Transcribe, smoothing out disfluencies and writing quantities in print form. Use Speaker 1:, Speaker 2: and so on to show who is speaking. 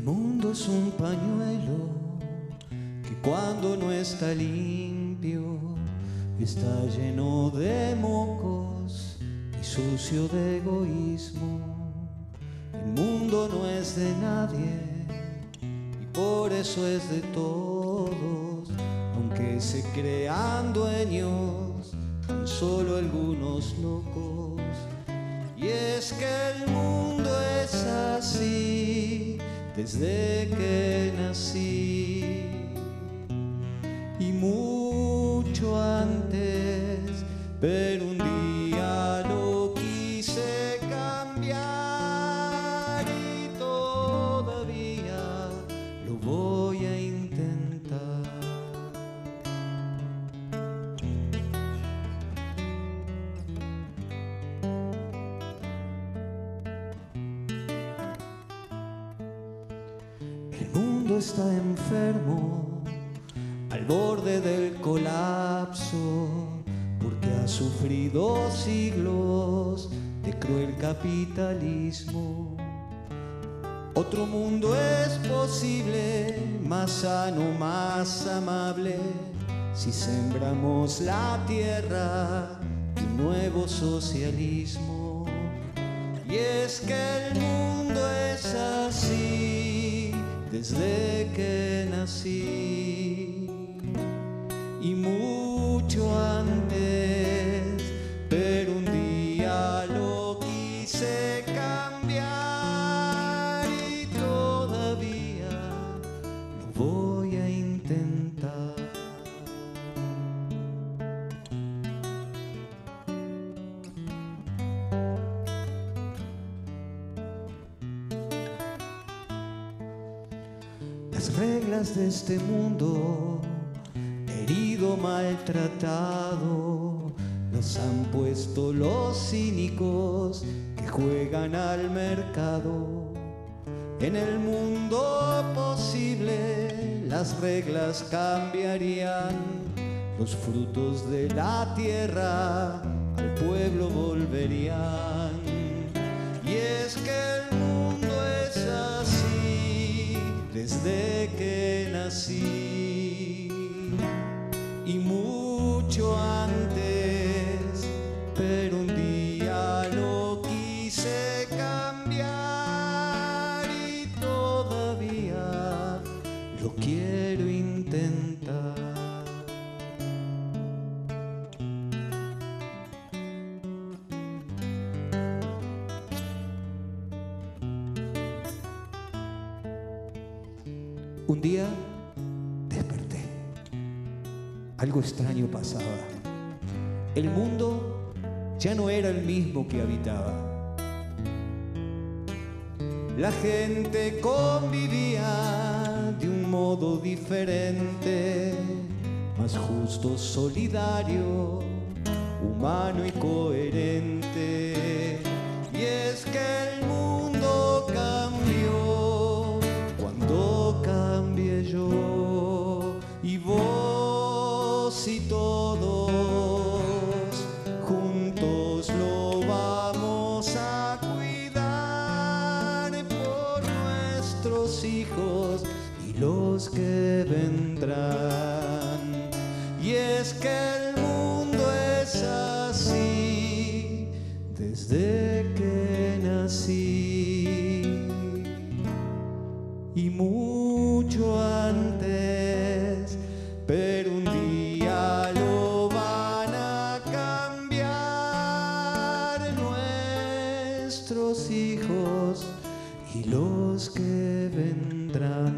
Speaker 1: mundo es un pañuelo que cuando no está limpio está lleno de mocos y sucio de egoísmo. El mundo no es de nadie y por eso es de todos, aunque se crean dueños tan solo algunos locos. Y es que el mundo es así desde que nací y mucho antes, pero un día lo quise cambiar y todavía lo voy a intentar. El mundo está enfermo, al borde del colapso, porque ha sufrido siglos de cruel capitalismo. Otro mundo es posible, más sano, más amable, si sembramos la tierra de un nuevo socialismo. Y es que el mundo es así desde que nací y mucho antes, pero un día lo quise cambiar y todavía lo voy a intentar. Las reglas de este mundo, herido, maltratado, las han puesto los cínicos que juegan al mercado. En el mundo posible las reglas cambiarían, los frutos de la tierra al pueblo volverían. Y es que el mundo es así desde que nací y mucho antes, pero un día lo quise cambiar y todavía lo quiero intentar. Un día desperté. Algo extraño pasaba. El mundo ya no era el mismo que habitaba. La gente convivía de un modo diferente, más justo, solidario, humano y coherente. Y es que el mundo cambió cuando cambié yo y vos y todos juntos lo vamos a cuidar por nuestros hijos y los que vendrán. Y es que el mundo es así desde que nací y mucho antes, pero un día lo van a cambiar nuestros hijos y los que vendrán.